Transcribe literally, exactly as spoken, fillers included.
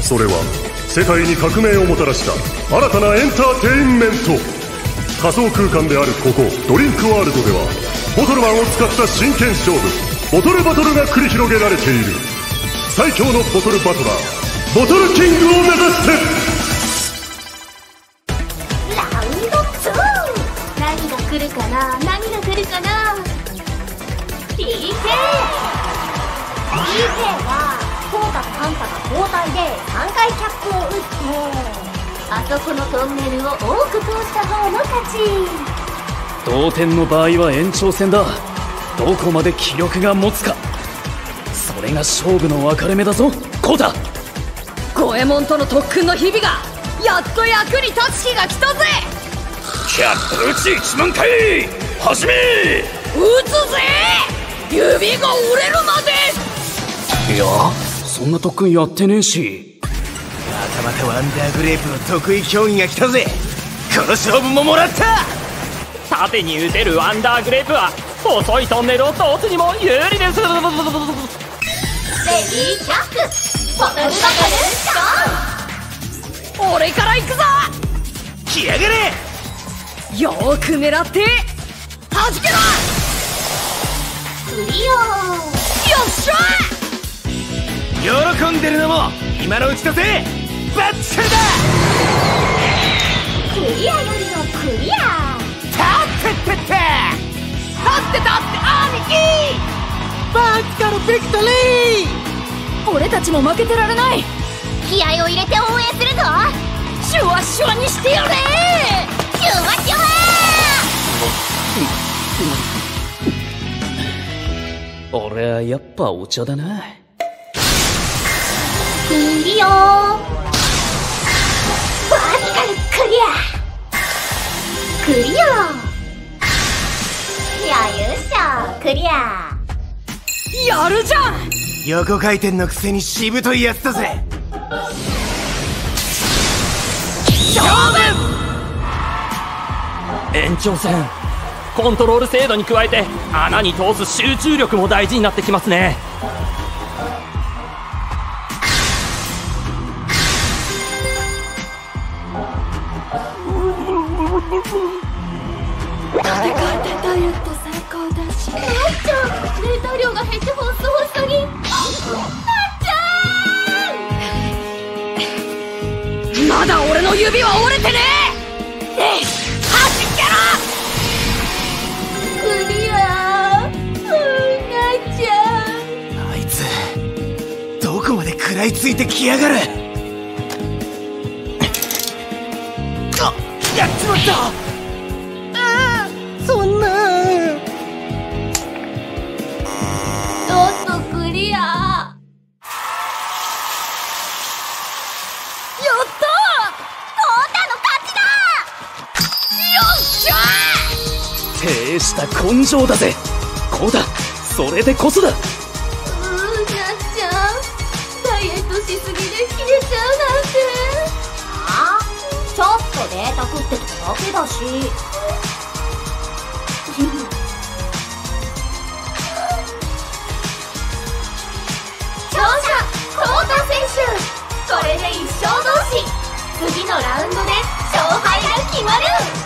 それは世界に革命をもたらした新たなエンターテインメント。仮想空間であるここドリンクワールドではボトルマンを使った真剣勝負ボトルバトルが繰り広げられている。最強のボトルバトラーボトルキングを目指してラウンドツー。何が来るかな何が来るかな。 ピーケー ピーケー はコウタとハンタが交代でさんかいキャップを打ってあそこのトンネルを多く通した方の勝ち。 同点の場合は延長戦だ。どこまで気力が持つか、それが勝負の分かれ目だぞ。コウタ、 五右衛門との特訓の日々がやっと役に立つ日が来たぜ。 キャップ打ち一万回始め。 打つぜ、指が折れるまで。 いや、そんな特訓やってねえし。 またまたワンダーグレープの得意競技が来たぜ。この勝負ももらった。 縦に打てるワンダーグレープは細いトンネルを通すにも有利です。 レディーキャップボトルバトルスタート。 俺から行くぞ。 来やがれ。 よーく狙ってはじけろ。 クリア。 よっしゃ。 喜んでるのも今のうちだぜ。バッチリだ。 クリアよりのクリア。 たってってって立って立って兄貴。 バッカのビクトリー。 俺たちも負けてられない。 気合を入れて応援するぞ。 シュワシュワにしてやれ。 シュワシュワー。俺はやっぱお茶だな。 クリア。バーティカルクリア。クリア。よいしょ、クリア。 やるじゃん。 横回転のくせにしぶといやつだぜ。 勝負。 延長戦、コントロール精度に加えて穴に通す集中力も大事になってきますね。 ダイエット最高だし。 なっちゃん、冷凍量が減ってホッソホッソに。なっちゃん、 まだ俺の指は折れてねえ。ねえ、はじけろ。 クリア。うん、なっちゃん。 あいつどこまで食らいついてきやがる。あ、やっちまった。そんな。 ちょっとクリア。やったー。コウタの勝ちだ。 よっしゃー。 大した根性だぜコウタ、それでこそだ。 うーん、なっちゃん、ダイエットしすぎで切れちゃうなんて。ああ、ちょっとデータ食ってただけだし。勝者コウタ選手。これで一勝同士。次のラウンドで勝敗が決まる。